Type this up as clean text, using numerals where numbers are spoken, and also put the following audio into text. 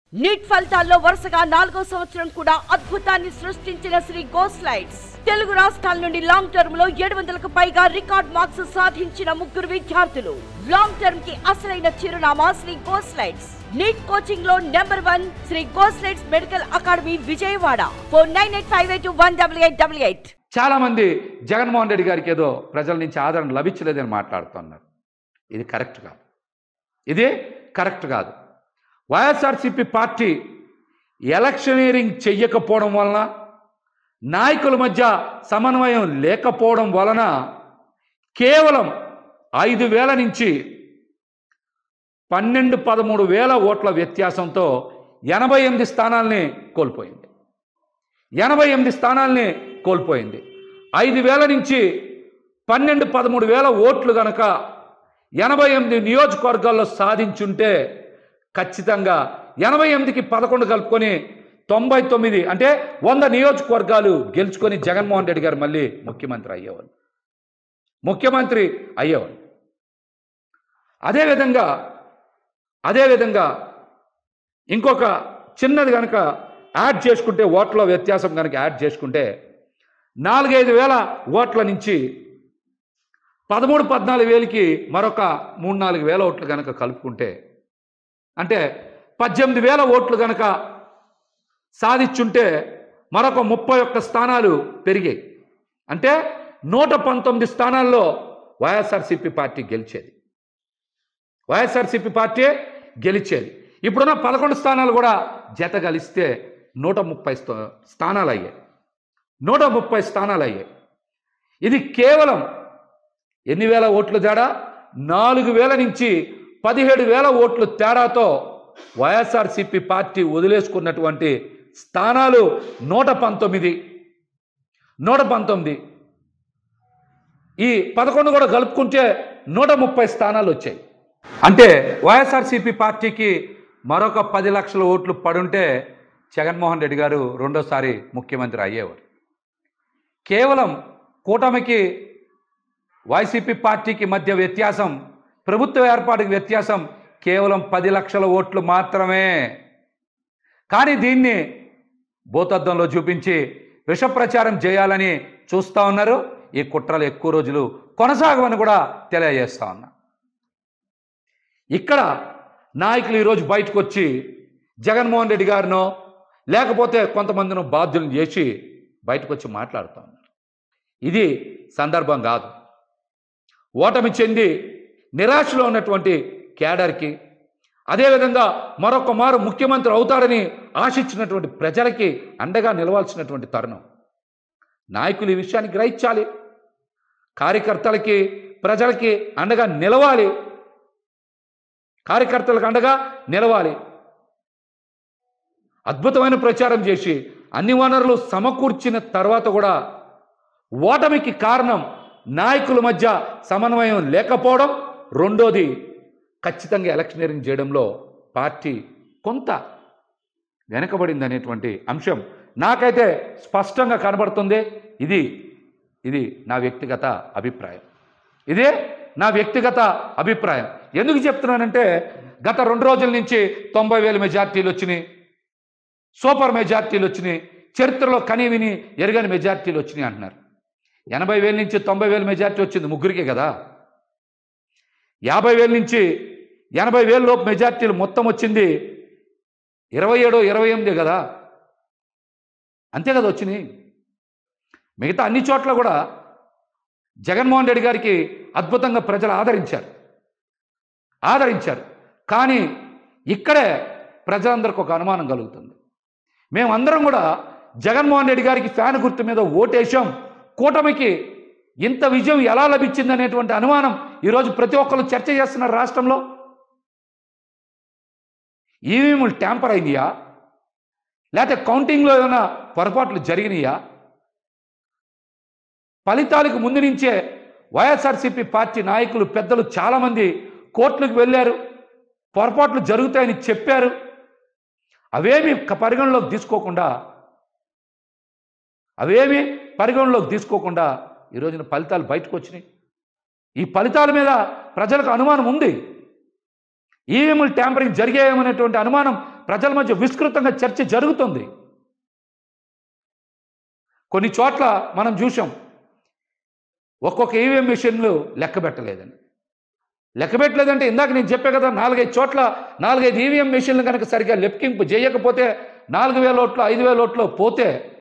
Neat ఫలితాల్లో వరుసగా 4వ సంవత్సరం కూడా అద్భుతాన్ని సృష్టించిన శ్రీ గోస్లైట్స్ తెలుగు రాష్ట్రాల నుండి లాంగ్ టర్మ్ లో 700కు పైగా రికార్డ్ మార్క్స్ సాధించిన ముగ్గురు విద్యార్థులు. లాంగ్ టర్మ్ కి అసలైన చిరునామా శ్రీ గోస్లైట్స్. నీట్ కోచింగ్ లో number 1 Sri Goslights medical academy Vijayawada. Phone 9858218888. చాలా మంది జగన్మోహన్ రెడ్డి గారికి ఏదో ప్రజల నుంచి ఆదరణ లభించలేదని మాట్లాడుతున్నారు. ఇది కరెక్ట్ కాదు. ఇది కరెక్ట్ కాదు. వైఎస్ఆర్సీపీ పార్టీ ఎలక్షనీరింగ్ చెయ్యకపోవడం వలన, నాయకుల మధ్య సమన్వయం లేకపోవడం వలన కేవలం 5,000 నుంచి 12-13,000 ఓట్ల వ్యత్యాసంతో 88 స్థానాల్ని కోల్పోయింది. 88 స్థానాల్ని కోల్పోయింది. 5,000 నుంచి 12-13,000 ఓట్లు కనుక 88 నియోజకవర్గాల్లో సాధించుంటే ఖచ్చితంగా 88కి 11 కలుపుకొని 99 అంటే 100 నియోజకవర్గాలు గెలుచుకొని జగన్మోహన్ రెడ్డి గారు మళ్ళీ ముఖ్యమంత్రి అయ్యేవాళ్ళు. అదేవిధంగా ఇంకొక చిన్నది కనుక యాడ్ చేసుకుంటే, ఓట్ల వ్యత్యాసం కనుక యాడ్ చేసుకుంటే 4-5 వేల ఓట్ల నుంచి 13-14 వేలకి మరొక 3-4 వేల ఓట్లు కనుక కలుపుకుంటే, అంటే 18,000 ఓట్లు కనుక సాధించుంటే మరొక 31 స్థానాలు పెరిగాయి. అంటే 119 స్థానాల్లో వైఎస్ఆర్సీపీ పార్టీ గెలిచేది. ఇప్పుడున్న 11 స్థానాలు కూడా జత కలిస్తే 130 స్థానాలు అయ్యాయి. 130 స్థానాలు అయ్యాయి. ఇది కేవలం ఎన్ని వేల ఓట్లు తేడా? 4,000 నుంచి 17,000 ఓట్లు తేడాతో వైఎస్ఆర్సీపీ పార్టీ వదిలేసుకున్నటువంటి స్థానాలు 119. ఈ 11 కూడా కలుపుకుంటే 130 స్థానాలు వచ్చాయి. అంటే వైఎస్ఆర్సీపీ పార్టీకి మరొక 10 లక్షల ఓట్లు పడుంటే జగన్మోహన్ రెడ్డి గారు రెండోసారి ముఖ్యమంత్రి అయ్యేవారు. కేవలం కూటమికి వైసీపీ పార్టీకి మధ్య వ్యత్యాసం, ప్రభుత్వ ఏర్పాటుకి వ్యత్యాసం కేవలం 10 లక్షల ఓట్లు మాత్రమే. కానీ దీన్ని భూతద్దంలో చూపించి విష ప్రచారం చేయాలని చూస్తూ ఉన్నారు. ఈ కుట్రలు ఎక్కువ రోజులు కొనసాగవని కూడా తెలియజేస్తా ఉన్నా. ఇక్కడ నాయకులు ఈరోజు బయటకు వచ్చి జగన్మోహన్ రెడ్డి గారినో లేకపోతే కొంతమందినో బాధ్యులను చేసి బయటకు వచ్చి మాట్లాడుతూ ఉన్నారు. ఇది సందర్భం కాదు. ఓటమి చెంది నిరాశలో ఉన్నటువంటి కేడర్కి, అదేవిధంగా మరొక మారు ముఖ్యమంత్రి అవుతాడని ఆశించినటువంటి ప్రజలకి అండగా నిలవాల్సినటువంటి తరుణం. నాయకులు ఈ విషయాన్ని గ్రహించాలి. కార్యకర్తలకి, ప్రజలకి అండగా నిలవాలి. అద్భుతమైన ప్రచారం చేసి అన్ని వనరులు సమకూర్చిన తర్వాత కూడా ఓటమికి కారణం నాయకుల మధ్య సమన్వయం లేకపోవడం. రెండోది, ఖచ్చితంగా ఎలక్షనీరింగ్ చేయడంలో పార్టీ కొంత వెనకబడింది అనేటువంటి అంశం నాకైతే స్పష్టంగా కనబడుతుంది. ఇది నా వ్యక్తిగత అభిప్రాయం. ఎందుకు చెప్తున్నానంటే, గత 2 రోజుల నుంచి 90,000 మెజార్టీలు వచ్చినాయి, సూపర్ మెజార్టీలు వచ్చినాయి, చరిత్రలో కనీవిని ఎరగని మెజార్టీలు వచ్చినాయి అంటున్నారు. 80,000 నుంచి 90,000 మెజార్టీ వచ్చింది ముగ్గురికే కదా. 50,000 నుంచి 80,000 లోపు మెజార్టీలు మొత్తం వచ్చింది 27-28 కదా. అంతే కదా వచ్చినాయి. మిగతా అన్ని చోట్ల కూడా జగన్మోహన్ రెడ్డి గారికి అద్భుతంగా ప్రజలు ఆదరించారు. కానీ ఇక్కడే ప్రజలందరికీ ఒక అనుమానం కలుగుతుంది. మేమందరం కూడా జగన్మోహన్ రెడ్డి గారికి ఫ్యాన్ గుర్తు మీద ఓటేశాం, కూటమికి ఇంత విజయం ఎలా లభించింది అనేటువంటి అనుమానం ఈరోజు ప్రతి ఒక్కరు చర్చ చేస్తున్నారు రాష్ట్రంలో. ఈవీఎంలు ట్యాంపర్ అయిందియా, లేకపోతే కౌంటింగ్లో ఏమైనా పొరపాట్లు జరిగినాయా? ఫలితాలకు ముందు నుంచే వైఎస్ఆర్సీపీ పార్టీ నాయకులు, పెద్దలు చాలామంది కోర్టులకు వెళ్ళారు, పొరపాట్లు జరుగుతాయని చెప్పారు. అవేమీ పరిగణలోకి తీసుకోకుండా ఈ రోజున ఫలితాలు బయటకు వచ్చినాయి. ఈ ఫలితాల మీద ప్రజలకు అనుమానం ఉంది. ఈవీఎంలు ట్యాంపరింగ్ జరిగాయనేటువంటి అనుమానం ప్రజల మధ్య విస్తృతంగా చర్చ జరుగుతుంది. కొన్ని చోట్ల మనం చూసాం, ఒక్కొక్క ఈవీఎం మిషన్లు లెక్క పెట్టలేదంటే ఇందాక నేను చెప్పే కదా, 4-5 చోట్ల 4-5 ఈవీఎం మిషన్లు కనుక సరిగ్గా లెక్కింపు చేయకపోతే 4,000 ఓట్లు 5,000 ఓట్లు పోతే